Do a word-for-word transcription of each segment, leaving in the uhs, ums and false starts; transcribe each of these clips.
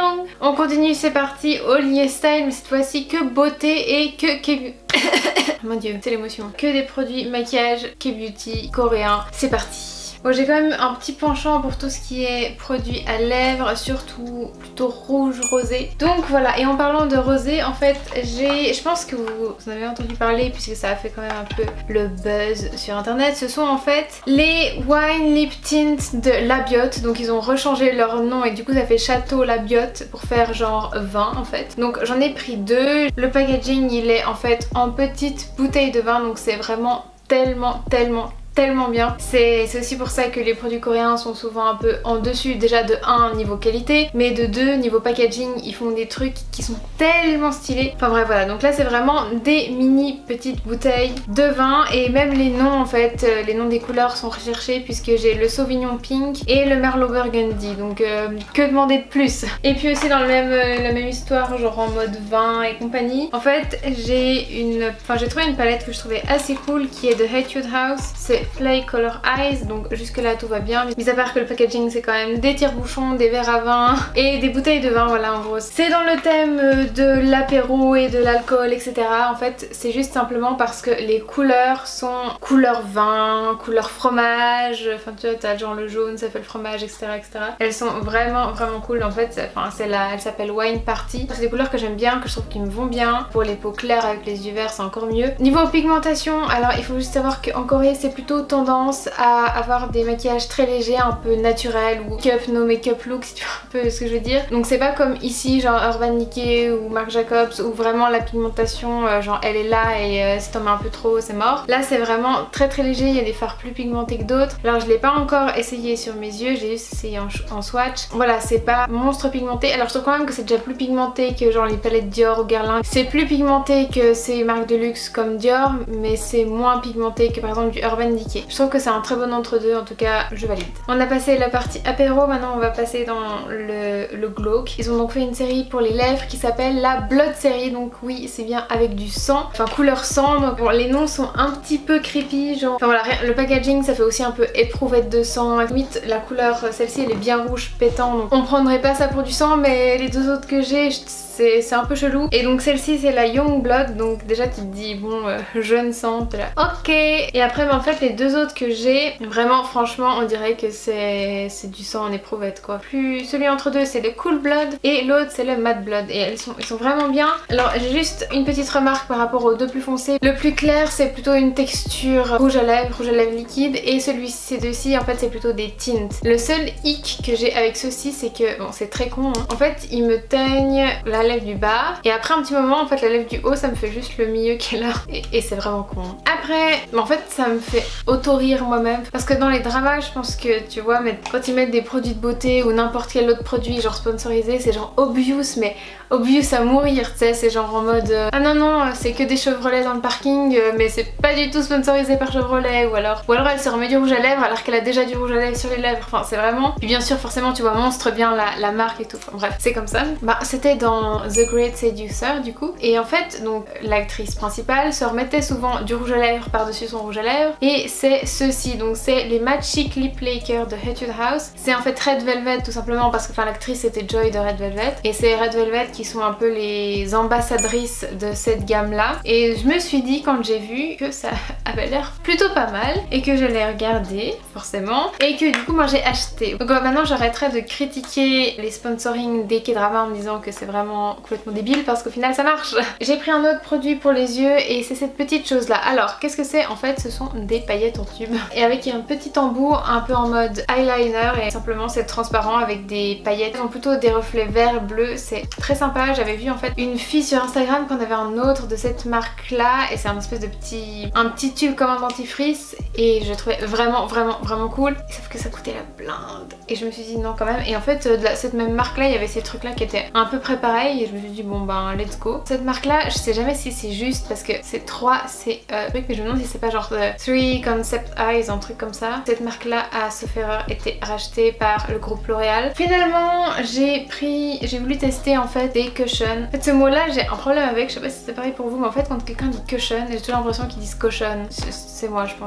Hello! On continue, c'est parti, Ollier Style, mais cette fois-ci que beauté et que K-beauty. Mon dieu, c'est l'émotion. Que des produits maquillage, K-beauty, coréen, c'est parti. Bon, j'ai quand même un petit penchant pour tout ce qui est produit à lèvres, surtout plutôt rouge rosé. Donc voilà, et en parlant de rosé, en fait, j'ai, je pense que vous, vous en avez entendu parler puisque ça a fait quand même un peu le buzz sur internet. Ce sont en fait les Wine Lip Tints de Labiot. Donc ils ont rechangé leur nom et du coup ça fait Château Labiot pour faire genre vin en fait. Donc j'en ai pris deux. Le packaging il est en fait en petite bouteille de vin, donc c'est vraiment tellement tellement tellement bien. C'est aussi pour ça que les produits coréens sont souvent un peu en dessus, déjà de un niveau qualité, mais de deux niveau packaging, ils font des trucs qui sont tellement stylés. Enfin bref voilà, donc là c'est vraiment des mini petites bouteilles de vin et même les noms en fait, les noms des couleurs sont recherchés puisque j'ai le Sauvignon Pink et le Merlot Burgundy, donc euh, que demander de plus. Et puis aussi dans le même, euh, la même histoire, genre en mode vin et compagnie, en fait j'ai une, enfin j'ai trouvé une palette que je trouvais assez cool qui est de Etude House, c'est Play Color Eyes, donc jusque là tout va bien, mis à part que le packaging c'est quand même des tire-bouchons, des verres à vin et des bouteilles de vin, voilà en gros. C'est dans le thème de l'apéro et de l'alcool etc. En fait c'est juste simplement parce que les couleurs sont couleur vin, couleur fromage, enfin tu vois t'as genre le jaune ça fait le fromage etc etc. Elles sont vraiment vraiment cool en fait, enfin c'est la, elle s'appelle Wine Party. C'est des couleurs que j'aime bien, que je trouve qui me vont bien. Pour les peaux claires avec les yeux verts c'est encore mieux. Niveau pigmentation, alors il faut juste savoir qu'en Corée c'est plutôt tendance à avoir des maquillages très légers, un peu naturels ou make-up, no make-up look si tu vois un peu ce que je veux dire. Donc c'est pas comme ici genre Urban Decay ou Marc Jacobs où vraiment la pigmentation euh, genre elle est là et euh, si t'en mets un peu trop c'est mort. Là c'est vraiment très très léger, il y a des fards plus pigmentés que d'autres. Alors je l'ai pas encore essayé sur mes yeux, j'ai juste essayé en, en swatch. Voilà c'est pas monstre pigmenté, alors je trouve quand même que c'est déjà plus pigmenté que genre les palettes Dior ou Guerlain. C'est plus pigmenté que ces marques de luxe comme Dior mais c'est moins pigmenté que par exemple du Urban Decay. Je trouve que c'est un très bon entre-deux, en tout cas je valide. On a passé la partie apéro, maintenant on va passer dans le, le glauque. Ils ont donc fait une série pour les lèvres qui s'appelle la Blood Série, donc oui c'est bien avec du sang, enfin couleur sang, donc bon, les noms sont un petit peu creepy, genre, enfin voilà, le packaging ça fait aussi un peu éprouvette de sang, limite la couleur, celle-ci elle est bien rouge pétant, donc on prendrait pas ça pour du sang, mais les deux autres que j'ai, c'est un peu chelou. Et donc celle-ci c'est la Young Blood, donc déjà tu te dis bon euh, jeune sang, t'es là ok. Et après bah, en fait les deux autres que j'ai, vraiment franchement on dirait que c'est du sang en éprouvette quoi. Plus celui entre deux c'est le Cool Blood et l'autre c'est le Matte Blood et elles sont, ils sont vraiment bien. Alors j'ai juste une petite remarque par rapport aux deux plus foncés. Le plus clair c'est plutôt une texture rouge à lèvres, rouge à lèvres liquide et celui-ci, ces deux-ci en fait c'est plutôt des tints. Le seul hic que j'ai avec ceux-ci c'est que, bon c'est très con hein, en fait ils me teignent la lèvre du bas et après un petit moment en fait la lèvre du haut ça me fait juste le milieu qui est là et, et c'est vraiment con. Après en fait ça me fait auto-rire moi-même parce que dans les dramas je pense que tu vois mais quand ils mettent des produits de beauté ou n'importe quel autre produit genre sponsorisé c'est genre obvious mais obvious à mourir, tu sais, c'est genre en mode euh, ah non non c'est que des Chevrolet dans le parking euh, mais c'est pas du tout sponsorisé par Chevrolet, ou alors ou alors elle se remet du rouge à lèvres alors qu'elle a déjà du rouge à lèvres sur les lèvres, enfin c'est vraiment, puis bien sûr forcément tu vois monstre bien la, la marque et tout, enfin bref c'est comme ça. Bah c'était dans The Great Seducer du coup et en fait donc l'actrice principale se remettait souvent du rouge à lèvres par dessus son rouge à lèvres et c'est ceux-ci, donc c'est les Matte Chic Lip Lacquer de Etude House. C'est en fait Red Velvet tout simplement parce que enfin l'actrice c'était Joy de Red Velvet et c'est Red Velvet qui sont un peu les ambassadrices de cette gamme là et je me suis dit quand j'ai vu que ça avait l'air plutôt pas mal et que j'allais regarder forcément et que du coup moi j'ai acheté. Donc bah, maintenant j'arrêterai de critiquer les sponsoring des K-dramas en me disant que c'est vraiment complètement débile parce qu'au final ça marche. J'ai pris un autre produit pour les yeux et c'est cette petite chose là. Alors qu'est-ce que c'est? En fait ce sont des paillettes en tube et avec un petit embout un peu en mode eyeliner et simplement c'est transparent avec des paillettes. Ils ont plutôt des reflets verts, bleus, c'est très sympa. J'avais vu en fait une fille sur Instagram qu'on avait un autre de cette marque là et c'est un espèce de petit un petit tube comme un dentifrice et je trouvais vraiment vraiment vraiment cool, sauf que ça coûtait la blinde et je me suis dit non quand même. Et en fait de la, cette même marque là il y avait ces trucs là qui étaient un peu près pareils et je me suis dit bon ben let's go. Cette marque là je sais jamais si c'est juste parce que c'est trois c'est euh, truc mais je me demande si c'est pas genre euh, three Concept Eyes, un truc comme ça. Cette marque là à sauf erreur était rachetée par le groupe L'Oréal. Finalement j'ai pris, j'ai voulu tester en fait des cushions. En fait ce mot là j'ai un problème avec, je sais pas si c'est pareil pour vous mais en fait quand quelqu'un dit cushion j'ai toujours l'impression qu'ils disent cochon. C'est moi je pense mais j'en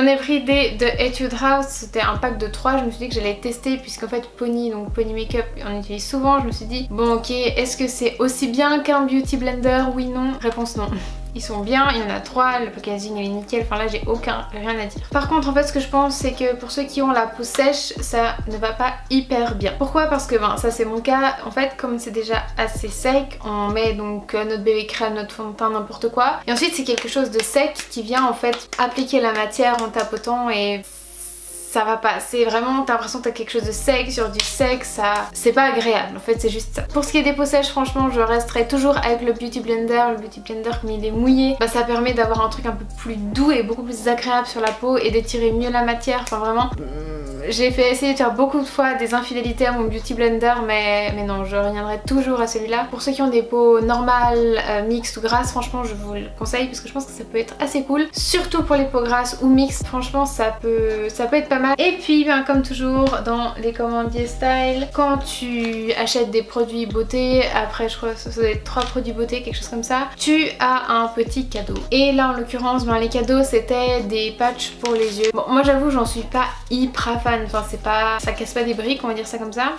J'en ai pris des de Etude House, c'était un pack de trois, je me suis dit que j'allais tester puisqu'en fait Pony, donc Pony Makeup, on utilise souvent, je me suis dit bon ok, est-ce que c'est aussi bien qu'un Beauty Blender? Oui, non. Réponse non. Ils sont bien, il y en a trois, le packaging est nickel, enfin là j'ai aucun, rien à dire. Par contre en fait ce que je pense c'est que pour ceux qui ont la peau sèche, ça ne va pas hyper bien. Pourquoi? Parce que ben ça c'est mon cas, en fait comme c'est déjà assez sec, on met donc notre bébé crème, notre fond de teint, n'importe quoi. Et ensuite c'est quelque chose de sec qui vient en fait appliquer la matière en tapotant et... ça va pas, c'est vraiment, t'as l'impression que t'as quelque chose de sec sur du sec, ça c'est pas agréable en fait, c'est juste ça. Pour ce qui est des peaux sèches, franchement je resterai toujours avec le Beauty Blender. Le Beauty Blender comme il est mouillé, bah ça permet d'avoir un truc un peu plus doux et beaucoup plus agréable sur la peau et d'étirer mieux la matière, enfin vraiment j'ai fait essayer de faire beaucoup de fois des infidélités à mon Beauty Blender mais, mais non, je reviendrai toujours à celui-là. Pour ceux qui ont des peaux normales, euh, mixtes ou grasses, franchement je vous le conseille parce que je pense que ça peut être assez cool, surtout pour les peaux grasses ou mixtes, franchement ça peut, ça peut être pas mal. Et puis ben, comme toujours dans les commandes YesStyle, quand tu achètes des produits beauté, après je crois que ça doit être trois produits beauté, quelque chose comme ça, tu as un petit cadeau. Et là en l'occurrence ben, les cadeaux c'était des patchs pour les yeux. Bon moi j'avoue j'en suis pas hyper fan, enfin c'est pas, ça casse pas des briques, on va dire ça comme ça.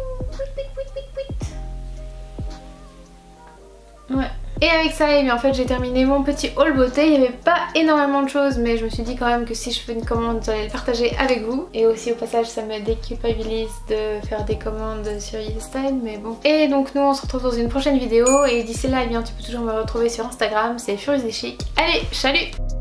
Ouais. Et avec ça, et bien en fait j'ai terminé mon petit haul beauté. Il n'y avait pas énormément de choses mais je me suis dit quand même que si je fais une commande j'allais le partager avec vous. Et aussi au passage ça me déculpabilise de faire des commandes sur YesStyle, mais bon. Et donc nous on se retrouve dans une prochaine vidéo et d'ici là et bien tu peux toujours me retrouver sur Instagram, c'est Furieusly Chic. Allez, salut!